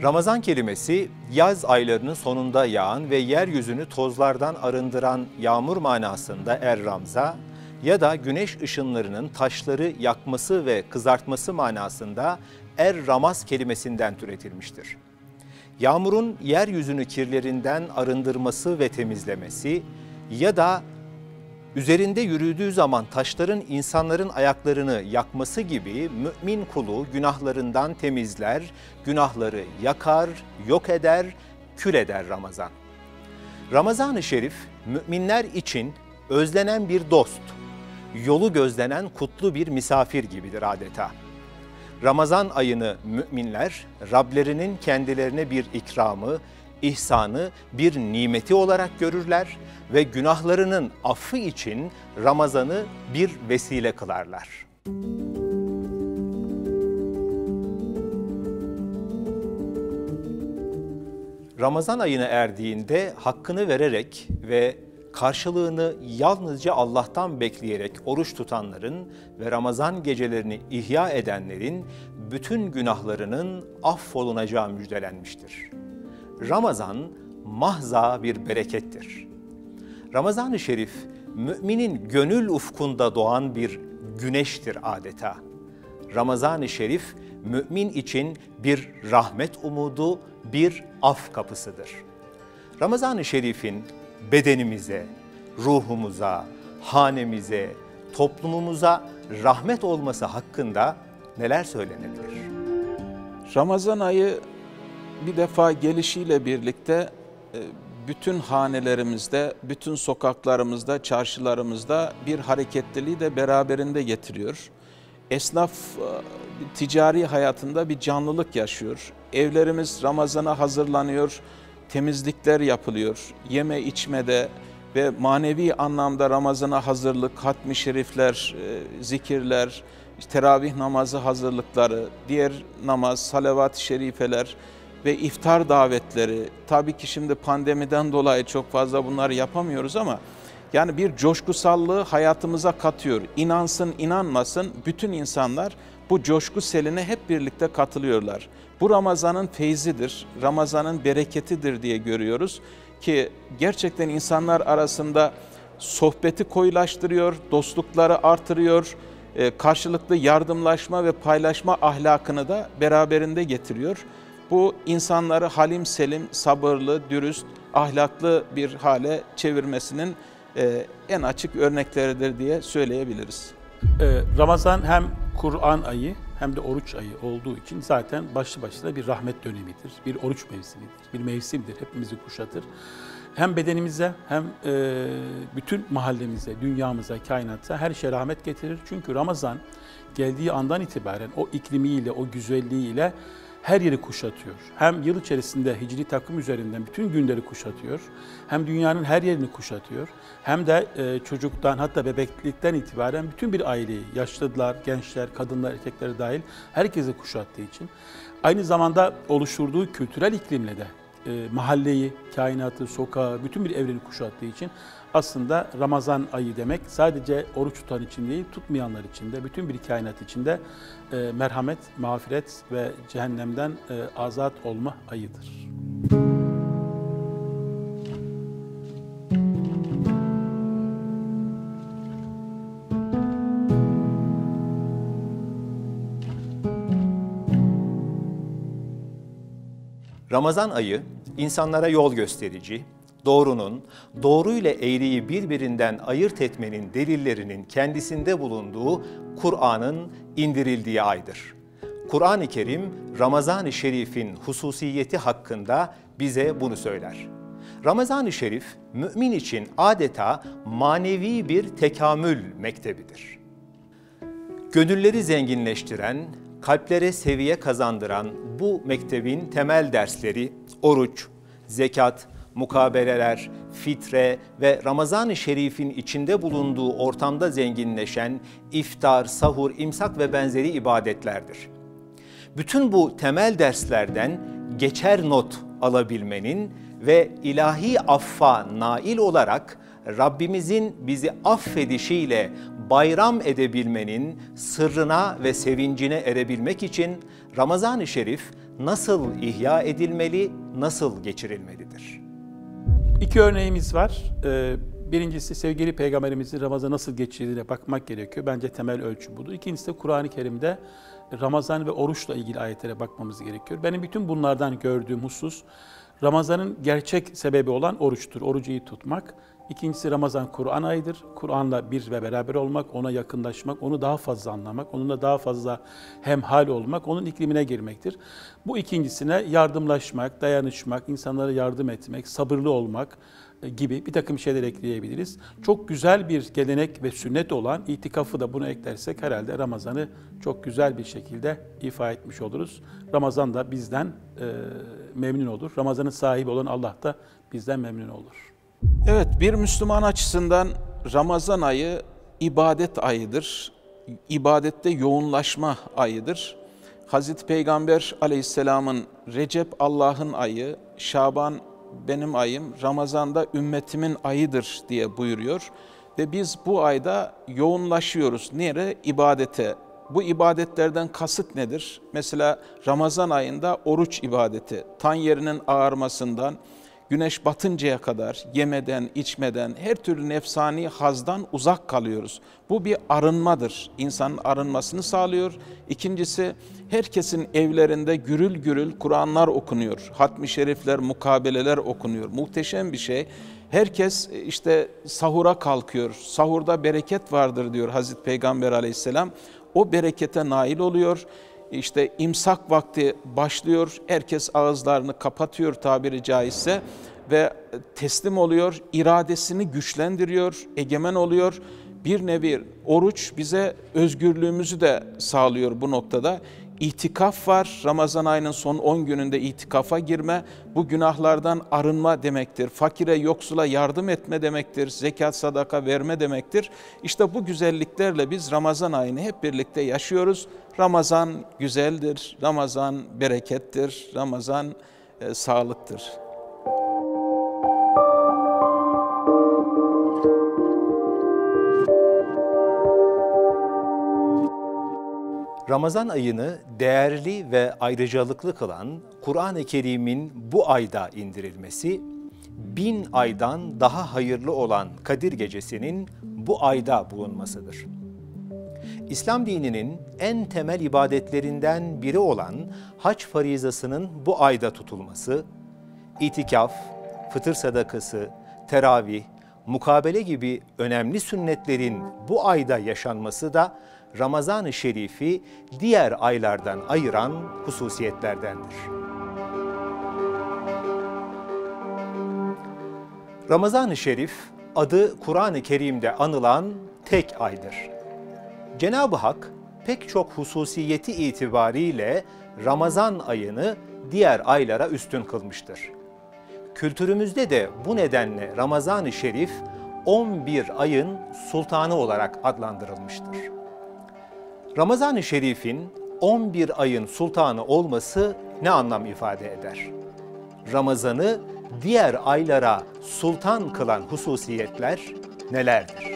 Ramazan kelimesi yaz aylarının sonunda yağan ve yeryüzünü tozlardan arındıran yağmur manasında er-ramza ya da güneş ışınlarının taşları yakması ve kızartması manasında er-ramaz kelimesinden türetilmiştir. Yağmurun yeryüzünü kirlerinden arındırması ve temizlemesi ya da üzerinde yürüdüğü zaman taşların insanların ayaklarını yakması gibi mümin kulu günahlarından temizler, günahları yakar, yok eder, kül eder Ramazan. Ramazan-ı Şerif müminler için özlenen bir dost, yolu gözlenen kutlu bir misafir gibidir adeta. Ramazan ayını müminler Rablerinin kendilerine bir ikramı, ihsanı, bir nimeti olarak görürler ve günahlarının affı için Ramazan'ı bir vesile kılarlar. Ramazan ayına erdiğinde hakkını vererek ve karşılığını yalnızca Allah'tan bekleyerek oruç tutanların ve Ramazan gecelerini ihya edenlerin bütün günahlarının affolunacağı müjdelenmiştir. Ramazan mahza bir berekettir. Ramazan-ı Şerif, müminin gönül ufkunda doğan bir güneştir adeta. Ramazan-ı Şerif, mümin için bir rahmet umudu, bir af kapısıdır. Ramazan-ı Şerif'in bedenimize, ruhumuza, hanemize, toplumumuza rahmet olması hakkında neler söylenebilir? Ramazan ayı bir defa gelişiyle birlikte bütün hanelerimizde, bütün sokaklarımızda, çarşılarımızda bir hareketliliği de beraberinde getiriyor. Esnaf ticari hayatında bir canlılık yaşıyor. Evlerimiz Ramazan'a hazırlanıyor, temizlikler yapılıyor. Yeme içmede ve manevi anlamda Ramazan'a hazırlık, hatmi şerifler, zikirler, teravih namazı hazırlıkları, diğer namaz, salavat-ı şerifeler ve iftar davetleri. Tabii ki şimdi pandemiden dolayı çok fazla bunları yapamıyoruz ama yani bir coşkusallığı hayatımıza katıyor. İnansın, inanmasın bütün insanlar bu coşku seline hep birlikte katılıyorlar. Bu Ramazan'ın feyzidir, Ramazan'ın bereketidir diye görüyoruz ki gerçekten insanlar arasında sohbeti koyulaştırıyor, dostlukları artırıyor, karşılıklı yardımlaşma ve paylaşma ahlakını da beraberinde getiriyor. Bu insanları halim selim, sabırlı, dürüst, ahlaklı bir hale çevirmesinin en açık örnekleridir diye söyleyebiliriz. Ramazan hem Kur'an ayı hem de oruç ayı olduğu için zaten başlı başına bir rahmet dönemidir, bir oruç mevsimidir, bir mevsimdir, hepimizi kuşatır. Hem bedenimize hem bütün mahallemize, dünyamıza, kainata her şeye rahmet getirir. Çünkü Ramazan geldiği andan itibaren o iklimiyle, o güzelliğiyle her yeri kuşatıyor. Hem yıl içerisinde hicri takvim üzerinden bütün günleri kuşatıyor, hem dünyanın her yerini kuşatıyor, hem de çocuktan hatta bebeklikten itibaren bütün bir aileyi, yaşlılar, gençler, kadınlar, erkekler dahil herkesi kuşattığı için aynı zamanda oluşturduğu kültürel iklimle de mahalleyi, kainatı, sokağı, bütün bir evreni kuşattığı için aslında Ramazan ayı demek sadece oruç tutan için değil, tutmayanlar için de, bütün bir kainat için de merhamet, mağfiret ve cehennemden azat olma ayıdır. Ramazan ayı insanlara yol gösterici, doğrunun, doğruyla eğriyi birbirinden ayırt etmenin delillerinin kendisinde bulunduğu Kur'an'ın indirildiği aydır. Kur'an-ı Kerim, Ramazan-ı Şerif'in hususiyeti hakkında bize bunu söyler. Ramazan-ı Şerif, mümin için adeta manevi bir tekamül mektebidir. Gönülleri zenginleştiren, kalplere seviye kazandıran bu mektebin temel dersleri oruç, zekat, mukabeleler, fitre ve Ramazan-ı Şerif'in içinde bulunduğu ortamda zenginleşen iftar, sahur, imsak ve benzeri ibadetlerdir. Bütün bu temel derslerden geçer not alabilmenin ve ilahi affa nail olarak Rabbimizin bizi affedişiyle bayram edebilmenin sırrına ve sevincine erebilmek için Ramazan-ı Şerif nasıl ihya edilmeli, nasıl geçirilmelidir? İki örneğimiz var. Birincisi sevgili Peygamberimizin Ramazan nasıl geçirdiğine bakmak gerekiyor. Bence temel ölçü budur. İkincisi de Kur'an-ı Kerim'de Ramazan ve oruçla ilgili ayetlere bakmamız gerekiyor. Benim bütün bunlardan gördüğüm husus Ramazan'ın gerçek sebebi olan oruçtur. Orucu iyi tutmak. İkincisi Ramazan Kur'an ayıdır. Kur'an'la bir ve beraber olmak, ona yakınlaşmak, onu daha fazla anlamak, onunla daha fazla hemhal olmak, onun iklimine girmektir. Bu ikincisine yardımlaşmak, dayanışmak, insanlara yardım etmek, sabırlı olmak gibi bir takım şeyler ekleyebiliriz. Çok güzel bir gelenek ve sünnet olan itikafı da buna eklersek herhalde Ramazan'ı çok güzel bir şekilde ifa etmiş oluruz. Ramazan da bizden memnun olur. Ramazan'ın sahibi olan Allah da bizden memnun olur. Evet, bir Müslüman açısından Ramazan ayı ibadet ayıdır. İbadette yoğunlaşma ayıdır. Hazreti Peygamber Aleyhisselam'ın Recep Allah'ın ayı, Şaban benim ayım, Ramazan'da ümmetimin ayıdır diye buyuruyor. Ve biz bu ayda yoğunlaşıyoruz. Nereye? İbadete. Bu ibadetlerden kasıt nedir? Mesela Ramazan ayında oruç ibadeti, tan yerinin ağarmasından, güneş batıncaya kadar yemeden, içmeden, her türlü nefsani hazdan uzak kalıyoruz. Bu bir arınmadır. İnsanın arınmasını sağlıyor. İkincisi, herkesin evlerinde gürül gürül Kur'anlar okunuyor. Hatmi şerifler, mukabeleler okunuyor. Muhteşem bir şey. Herkes işte sahura kalkıyor. Sahurda bereket vardır diyor Hazreti Peygamber Aleyhisselam. O berekete nail oluyor. İşte imsak vakti başlıyor, herkes ağızlarını kapatıyor tabiri caizse ve teslim oluyor, iradesini güçlendiriyor, egemen oluyor. Bir nevi oruç bize özgürlüğümüzü de sağlıyor bu noktada. İtikaf var, Ramazan ayının son 10 gününde itikafa girme, bu günahlardan arınma demektir. Fakire, yoksula yardım etme demektir, zekat, sadaka verme demektir. İşte bu güzelliklerle biz Ramazan ayını hep birlikte yaşıyoruz. Ramazan güzeldir, Ramazan berekettir, Ramazan sağlıktır. Ramazan ayını değerli ve ayrıcalıklı kılan Kur'an-ı Kerim'in bu ayda indirilmesi, 1000 aydan daha hayırlı olan Kadir Gecesi'nin bu ayda bulunmasıdır. İslam dininin en temel ibadetlerinden biri olan hac farizasının bu ayda tutulması, itikaf, fıtır sadakası, teravih, mukabele gibi önemli sünnetlerin bu ayda yaşanması da Ramazan-ı Şerif'i diğer aylardan ayıran hususiyetlerdendir. Ramazan-ı Şerif adı Kur'an-ı Kerim'de anılan tek aydır. Cenab-ı Hak pek çok hususiyeti itibariyle Ramazan ayını diğer aylara üstün kılmıştır. Kültürümüzde de bu nedenle Ramazan-ı Şerif 11 ayın sultanı olarak adlandırılmıştır. Ramazan-ı Şerif'in 11 ayın sultanı olması ne anlam ifade eder? Ramazan'ı diğer aylara sultan kılan hususiyetler nelerdir?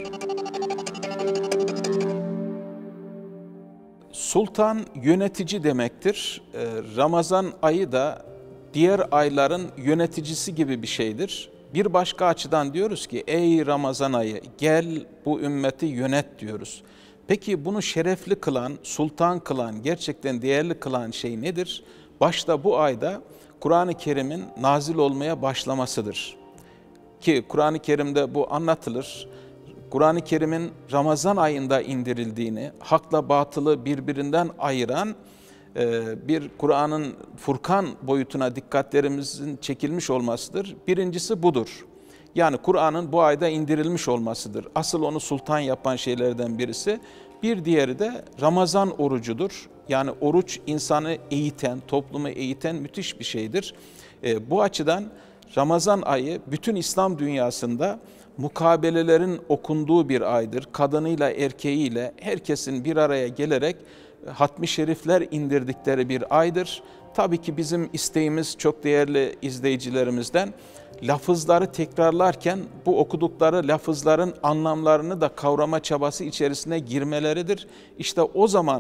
Sultan yönetici demektir. Ramazan ayı da diğer ayların yöneticisi gibi bir şeydir. Bir başka açıdan diyoruz ki ey Ramazan ayı gel bu ümmeti yönet diyoruz. Peki bunu şerefli kılan, sultan kılan, gerçekten değerli kılan şey nedir? Başta bu ayda Kur'an-ı Kerim'in nazil olmaya başlamasıdır. Ki Kur'an-ı Kerim'de bu anlatılır. Kur'an-ı Kerim'in Ramazan ayında indirildiğini, hakla batılı birbirinden ayıran bir Kur'an'ın Furkan boyutuna dikkatlerimizin çekilmiş olmasıdır. Birincisi budur. Yani Kur'an'ın bu ayda indirilmiş olmasıdır. Asıl onu sultan yapan şeylerden birisi. Bir diğeri de Ramazan orucudur. Yani oruç insanı eğiten, toplumu eğiten müthiş bir şeydir. Bu açıdan Ramazan ayı bütün İslam dünyasında mukabelelerin okunduğu bir aydır. Kadınıyla, erkeğiyle herkesin bir araya gelerek hatmi şerifler indirdikleri bir aydır. Tabii ki bizim isteğimiz çok değerli izleyicilerimizden lafızları tekrarlarken bu okudukları lafızların anlamlarını da kavrama çabası içerisine girmeleridir. İşte o zaman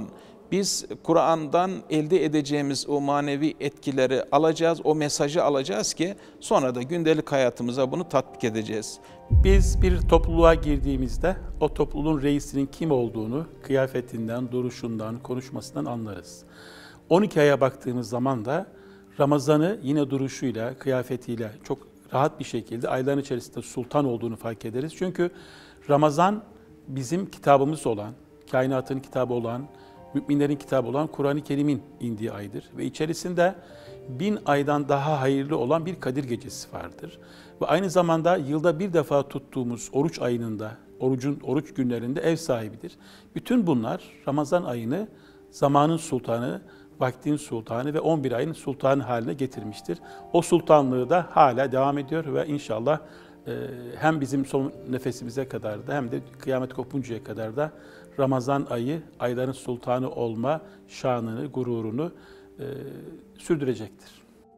Biz Kur'an'dan elde edeceğimiz o manevi etkileri alacağız, o mesajı alacağız ki sonra da gündelik hayatımıza bunu tatbik edeceğiz. Biz bir topluluğa girdiğimizde o topluluğun reisinin kim olduğunu kıyafetinden, duruşundan, konuşmasından anlarız. 12 aya baktığımız zaman da Ramazan'ı yine duruşuyla, kıyafetiyle çok rahat bir şekilde ayların içerisinde sultan olduğunu fark ederiz. Çünkü Ramazan bizim kitabımız olan, kainatın kitabı olan, müminlerin kitabı olan Kur'an-ı Kerim'in indiği aydır. Ve içerisinde 1000 aydan daha hayırlı olan bir Kadir Gecesi vardır. Ve aynı zamanda yılda bir defa tuttuğumuz oruç ayının da, oruç günlerinde ev sahibidir. Bütün bunlar Ramazan ayını zamanın sultanı, vaktin sultanı ve 11 ayın sultanı haline getirmiştir. O sultanlığı da hala devam ediyor ve inşallah hem bizim son nefesimize kadar da hem de kıyamet kopuncaya kadar da Ramazan ayı ayların sultanı olma şanını, gururunu sürdürecektir.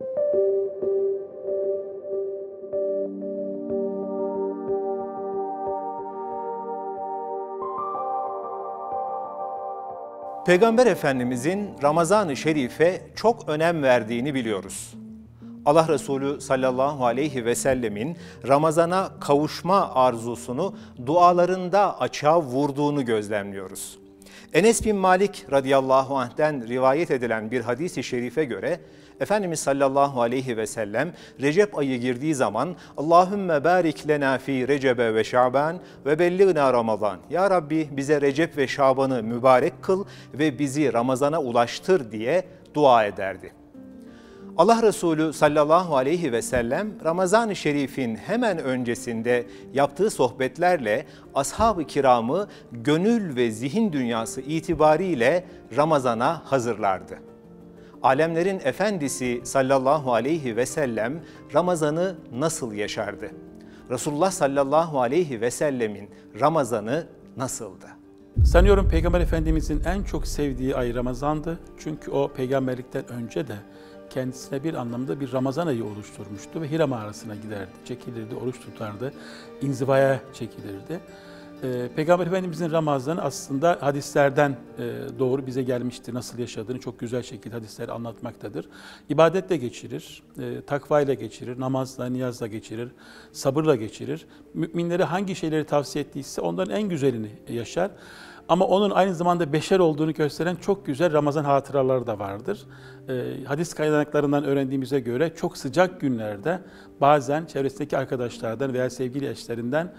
Peygamber Efendimizin Ramazan-ı Şerif'e çok önem verdiğini biliyoruz. Allah Resulü sallallahu aleyhi ve sellemin Ramazan'a kavuşma arzusunu dualarında açığa vurduğunu gözlemliyoruz. Enes bin Malik radıyallahu anh'ten rivayet edilen bir hadis-i şerife göre Efendimiz sallallahu aleyhi ve sellem Recep ayı girdiği zaman Allahümme barik lena fi Recebe ve Şaban ve belliğna Ramazan. Ya Rabbi bize Recep ve Şaban'ı mübarek kıl ve bizi Ramazan'a ulaştır diye dua ederdi. Allah Resulü sallallahu aleyhi ve sellem Ramazan-ı Şerif'in hemen öncesinde yaptığı sohbetlerle ashab-ı kiramı gönül ve zihin dünyası itibariyle Ramazan'a hazırlardı. Alemlerin Efendisi sallallahu aleyhi ve sellem Ramazan'ı nasıl yaşardı? Resulullah sallallahu aleyhi ve sellemin Ramazan'ı nasıldı? Sanıyorum Peygamber Efendimizin en çok sevdiği ay Ramazan'dı. Çünkü o peygamberlikten önce de kendisine bir anlamda bir Ramazan ayı oluşturmuştu ve Hira mağarasına giderdi, çekilirdi, oruç tutardı, inzivaya çekilirdi. Peygamber Efendimizin Ramazan'ı aslında hadislerden doğru bize gelmiştir. Nasıl yaşadığını çok güzel şekilde hadisler anlatmaktadır. İbadetle geçirir, takvayla geçirir, namazla, niyazla geçirir, sabırla geçirir. Müminlere hangi şeyleri tavsiye ettiyse onların en güzelini yaşar. Ama onun aynı zamanda beşer olduğunu gösteren çok güzel Ramazan hatıraları da vardır. Hadis kaynaklarından öğrendiğimize göre çok sıcak günlerde bazen çevresindeki arkadaşlardan veya sevgili eşlerinden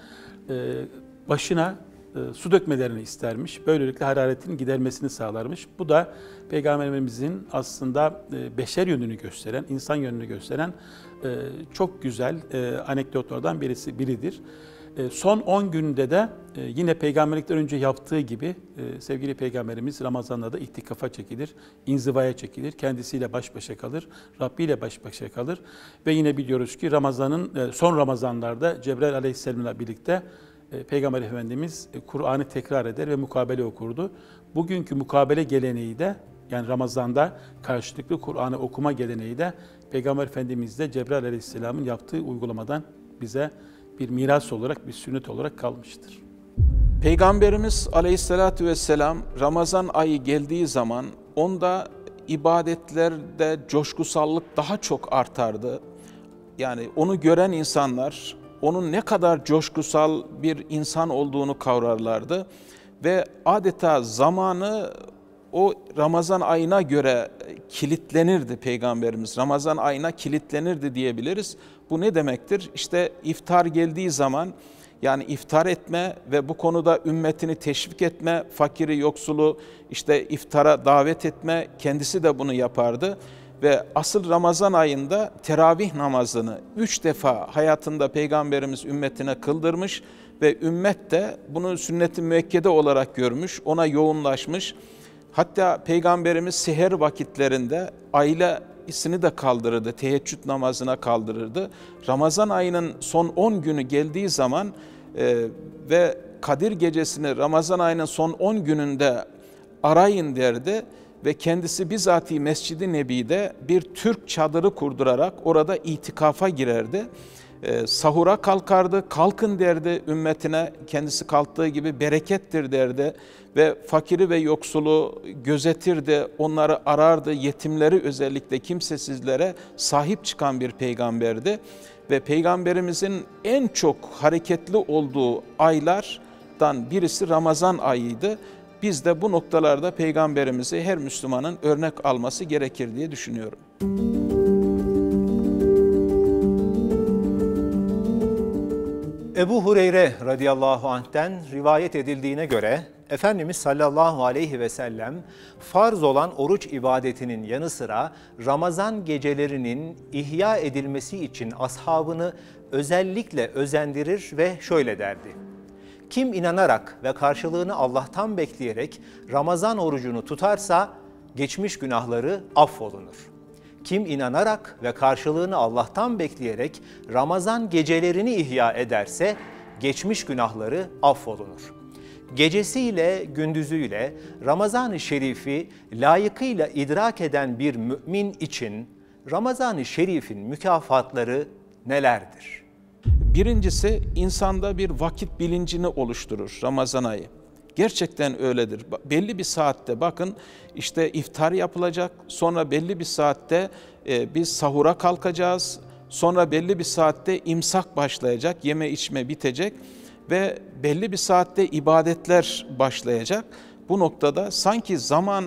başına su dökmelerini istermiş. Böylelikle hararetin gidermesini sağlarmış. Bu da Peygamberimizin aslında beşer yönünü gösteren, insan yönünü gösteren çok güzel anekdotlardan biridir. Son 10 günde de yine peygamberlikten önce yaptığı gibi sevgili Peygamberimiz Ramazan'da da itikafa çekilir, inzivaya çekilir, kendisiyle baş başa kalır, Rabbi ile baş başa kalır. Ve yine biliyoruz ki son Ramazanlarda Cebrail Aleyhisselam'la birlikte Peygamber Efendimiz Kur'an'ı tekrar eder ve mukabele okurdu. Bugünkü mukabele geleneği de yani Ramazan'da karşılıklı Kur'an'ı okuma geleneği de Peygamber Efendimiz'de Cebrail Aleyhisselam'ın yaptığı uygulamadan bize bir miras olarak, bir sünnet olarak kalmıştır. Peygamberimiz Aleyhisselatü Vesselam Ramazan ayı geldiği zaman onda ibadetlerde coşkusallık daha çok artardı. Yani onu gören insanlar onun ne kadar coşkusal bir insan olduğunu kavrarlardı ve adeta zamanı o Ramazan ayına göre kilitlenirdi Peygamberimiz. Ramazan ayına kilitlenirdi diyebiliriz. Bu ne demektir? İşte iftar geldiği zaman yani iftar etme ve bu konuda ümmetini teşvik etme, fakiri yoksulu işte iftara davet etme, kendisi de bunu yapardı. Ve asıl Ramazan ayında teravih namazını 3 defa hayatında Peygamberimiz ümmetine kıldırmış ve ümmet de bunu sünnet-i müekkede olarak görmüş, ona yoğunlaşmış. Hatta Peygamberimiz seher vakitlerinde ailesini de kaldırırdı, teheccüd namazına kaldırırdı. Ramazan ayının son 10 günü geldiği zaman ve Kadir Gecesi'ni Ramazan ayının son 10 gününde arayın derdi. Ve kendisi bizatihi Mescid-i Nebi'de bir Türk çadırı kurdurarak orada itikafa girerdi. Sahura kalkardı, kalkın derdi ümmetine, kendisi kalktığı gibi berekettir derdi ve fakiri ve yoksulu gözetirdi, onları arardı, yetimleri özellikle kimsesizlere sahip çıkan bir peygamberdi. Ve peygamberimizin en çok hareketli olduğu aylardan birisi Ramazan ayıydı. Biz de bu noktalarda peygamberimizi her Müslümanın örnek alması gerekir diye düşünüyorum. Ebu Hureyre radıyallahu anh'ten rivayet edildiğine göre Efendimiz sallallahu aleyhi ve sellem farz olan oruç ibadetinin yanı sıra Ramazan gecelerinin ihya edilmesi için ashabını özellikle özendirir ve şöyle derdi: Kim inanarak ve karşılığını Allah'tan bekleyerek Ramazan orucunu tutarsa geçmiş günahları affolunur. Kim inanarak ve karşılığını Allah'tan bekleyerek Ramazan gecelerini ihya ederse geçmiş günahları affolunur. Gecesiyle gündüzüyle Ramazan-ı Şerif'i layıkıyla idrak eden bir mümin için Ramazan-ı Şerif'in mükafatları nelerdir? Birincisi, insanda bir vakit bilincini oluşturur Ramazan ayı. Gerçekten öyledir. Belli bir saatte bakın işte iftar yapılacak, sonra belli bir saatte biz sahura kalkacağız, sonra belli bir saatte imsak başlayacak, yeme içme bitecek ve belli bir saatte ibadetler başlayacak. Bu noktada sanki zaman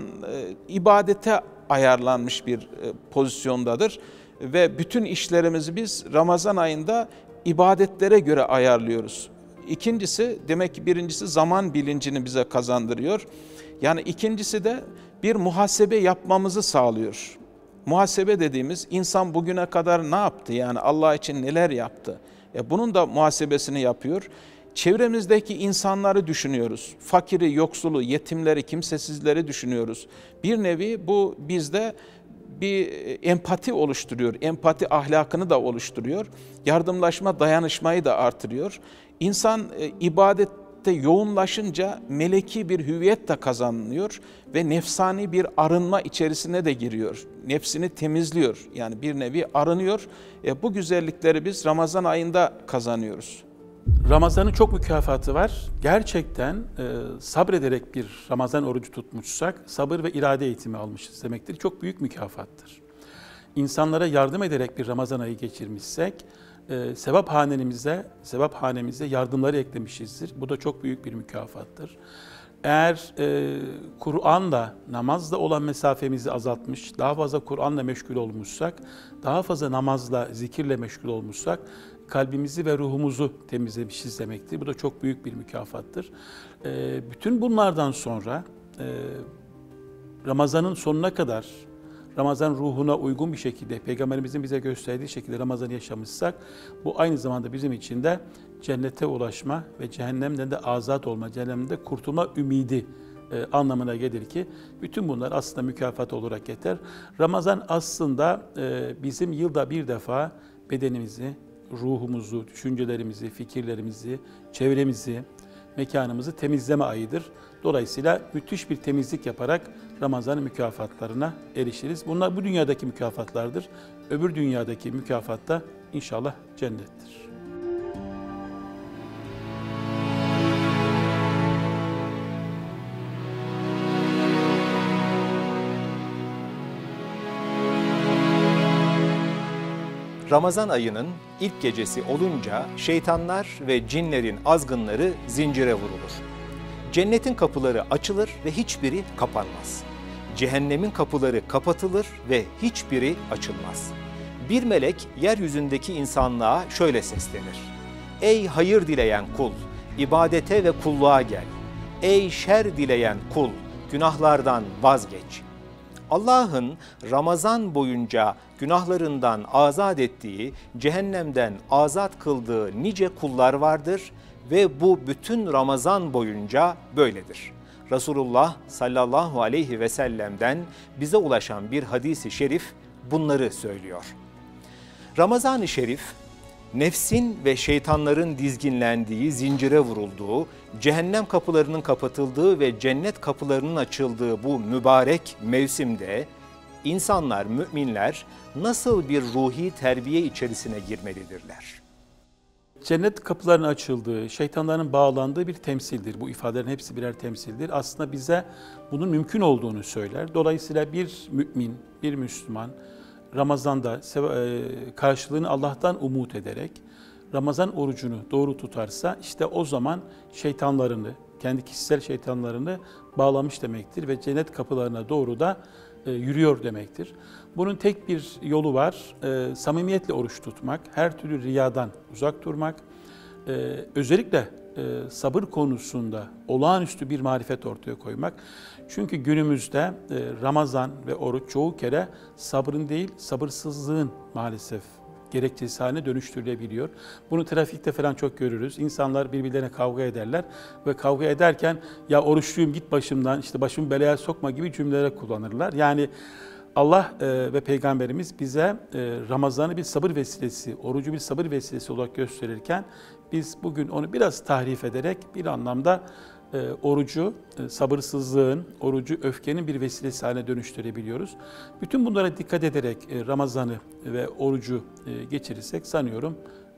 ibadete ayarlanmış bir pozisyondadır ve bütün işlerimizi biz Ramazan ayında ibadetlere göre ayarlıyoruz. İkincisi, demek ki birincisi zaman bilincini bize kazandırıyor. Yani ikincisi de bir muhasebe yapmamızı sağlıyor. Muhasebe dediğimiz insan bugüne kadar ne yaptı? Yani Allah için neler yaptı? Bunun da muhasebesini yapıyor. Çevremizdeki insanları düşünüyoruz. Fakiri, yoksulu, yetimleri, kimsesizleri düşünüyoruz. Bir nevi bu bizde bir empati oluşturuyor. Empati ahlakını da oluşturuyor. Yardımlaşma, dayanışmayı da artırıyor. İnsan ibadette yoğunlaşınca meleki bir hüviyet de kazanıyor ve nefsani bir arınma içerisine de giriyor. Nefsini temizliyor. Yani bir nevi arınıyor. Bu güzellikleri biz Ramazan ayında kazanıyoruz. Ramazan'ın çok mükafatı var. Gerçekten sabrederek bir Ramazan orucu tutmuşsak sabır ve irade eğitimi almışız demektir. Çok büyük mükafattır. İnsanlara yardım ederek bir Ramazan ayı geçirmişsek sevaphanemize yardımları eklemişizdir. Bu da çok büyük bir mükafattır. Eğer Kur'an'la, namazla olan mesafemizi azaltmış, daha fazla Kur'an'la meşgul olmuşsak, daha fazla namazla, zikirle meşgul olmuşsak, kalbimizi ve ruhumuzu temizlemişiz demektir. Bu da çok büyük bir mükafattır. Bütün bunlardan sonra Ramazan'ın sonuna kadar Ramazan ruhuna uygun bir şekilde, Peygamberimizin bize gösterdiği şekilde Ramazan'ı yaşamışsak, bu aynı zamanda bizim için de cennete ulaşma ve cehennemden de azat olma, cehennemden de kurtulma ümidi anlamına gelir ki bütün bunlar aslında mükafat olarak yeter. Ramazan aslında bizim yılda bir defa bedenimizi, ruhumuzu, düşüncelerimizi, fikirlerimizi, çevremizi, mekanımızı temizleme ayıdır. Dolayısıyla müthiş bir temizlik yaparak Ramazan'ın mükafatlarına erişiriz. Bunlar bu dünyadaki mükafatlardır. Öbür dünyadaki mükafat da inşallah cennettir. Ramazan ayının ilk gecesi olunca şeytanlar ve cinlerin azgınları zincire vurulur. Cennetin kapıları açılır ve hiçbiri kapanmaz. Cehennemin kapıları kapatılır ve hiçbiri açılmaz. Bir melek yeryüzündeki insanlığa şöyle seslenir: Ey hayır dileyen kul, ibadete ve kulluğa gel. Ey şer dileyen kul, günahlardan vazgeç. Allah'ın Ramazan boyunca günahlarından azat ettiği, cehennemden azat kıldığı nice kullar vardır ve bu bütün Ramazan boyunca böyledir. Resulullah sallallahu aleyhi ve sellem'den bize ulaşan bir hadis-i şerif bunları söylüyor. Ramazan-ı Şerif, nefsin ve şeytanların dizginlendiği, zincire vurulduğu, cehennem kapılarının kapatıldığı ve cennet kapılarının açıldığı bu mübarek mevsimde insanlar, müminler nasıl bir ruhi terbiye içerisine girmelidirler? cennet kapılarının açıldığı, şeytanların bağlandığı bir temsildir. Bu ifadelerin hepsi birer temsildir. Aslında bize bunun mümkün olduğunu söyler. Dolayısıyla bir mümin, bir Müslüman Ramazan'da karşılığını Allah'tan umut ederek Ramazan orucunu doğru tutarsa işte o zaman şeytanlarını, kendi kişisel şeytanlarını bağlamış demektir ve cennet kapılarına doğru da yürüyor demektir. Bunun tek bir yolu var, samimiyetle oruç tutmak, her türlü riyadan uzak durmak, özellikle sabır konusunda olağanüstü bir marifet ortaya koymak. Çünkü günümüzde Ramazan ve oruç çoğu kere sabrın değil, sabırsızlığın maalesef gerekçesi haline dönüştürülebiliyor. Bunu trafikte falan çok görürüz. İnsanlar birbirlerine kavga ederler ve kavga ederken ya oruçluyum git başımdan, işte başımı belaya sokma gibi cümleler kullanırlar. Yani Allah ve Peygamberimiz bize Ramazan'ı bir sabır vesilesi, orucu bir sabır vesilesi olarak gösterirken biz bugün onu biraz tahrif ederek bir anlamda orucu sabırsızlığın, orucu öfkenin bir vesilesi haline dönüştürebiliyoruz. Bütün bunlara dikkat ederek Ramazan'ı ve orucu geçirirsek sanıyorum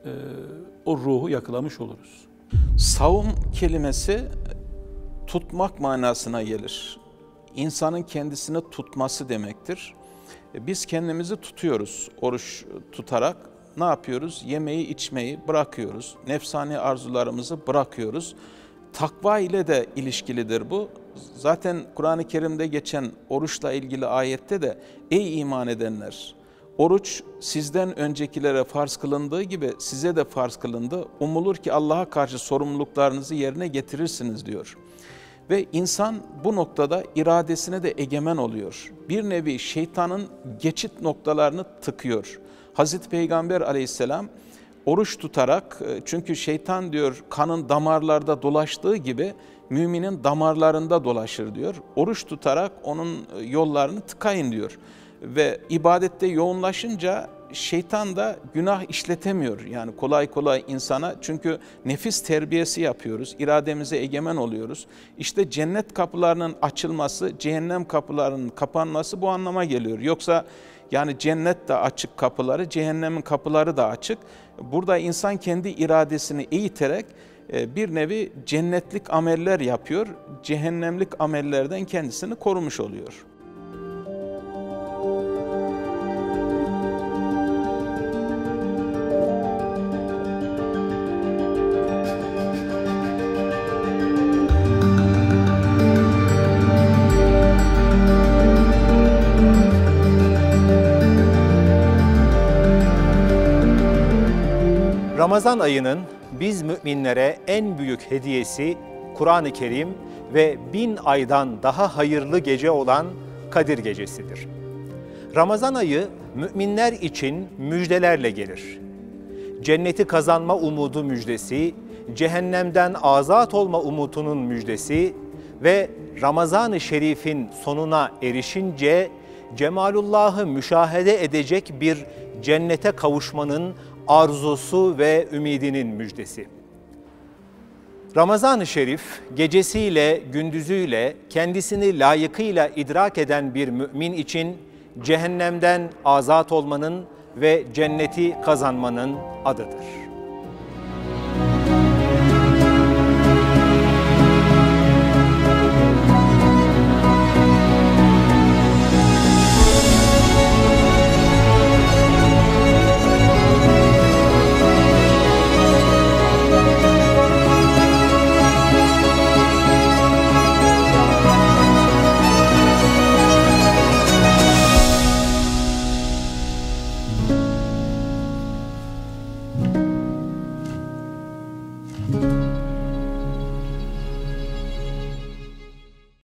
o ruhu yakalamış oluruz. Savun kelimesi tutmak manasına gelir. İnsanın kendisini tutması demektir. Biz kendimizi tutuyoruz oruç tutarak. Ne yapıyoruz? Yemeği, içmeyi bırakıyoruz. Nefsani arzularımızı bırakıyoruz. Takva ile de ilişkilidir bu. Zaten Kur'an-ı Kerim'de geçen oruçla ilgili ayette de ey iman edenler, oruç sizden öncekilere farz kılındığı gibi size de farz kılındı. Umulur ki Allah'a karşı sorumluluklarınızı yerine getirirsiniz diyor. Ve insan bu noktada iradesine de egemen oluyor. Bir nevi şeytanın geçit noktalarını tıkıyor. Hazreti Peygamber aleyhisselam oruç tutarak, çünkü şeytan diyor kanın damarlarda dolaştığı gibi müminin damarlarında dolaşır diyor. Oruç tutarak onun yollarını tıkayın diyor. Ve ibadette yoğunlaşınca şeytan da günah işletemiyor. Yani kolay kolay insana, çünkü nefis terbiyesi yapıyoruz, irademize egemen oluyoruz. İşte cennet kapılarının açılması, cehennem kapılarının kapanması bu anlama geliyor. Yoksa yani cennet de açık kapıları, cehennemin kapıları da açık. Burada insan kendi iradesini eğiterek bir nevi cennetlik ameller yapıyor, cehennemlik amellerden kendisini korumuş oluyor. Ramazan ayının biz müminlere en büyük hediyesi Kur'an-ı Kerim ve 1000 aydan daha hayırlı gece olan Kadir Gecesi'dir. Ramazan ayı müminler için müjdelerle gelir. Cenneti kazanma umudu müjdesi, cehennemden azat olma umudunun müjdesi ve Ramazan-ı Şerif'in sonuna erişince Cemalullah'ı müşahede edecek bir cennete kavuşmanın arzusu ve ümidinin müjdesi. Ramazan-ı Şerif gecesiyle gündüzüyle kendisini layıkıyla idrak eden bir mümin için cehennemden azat olmanın ve cenneti kazanmanın adıdır.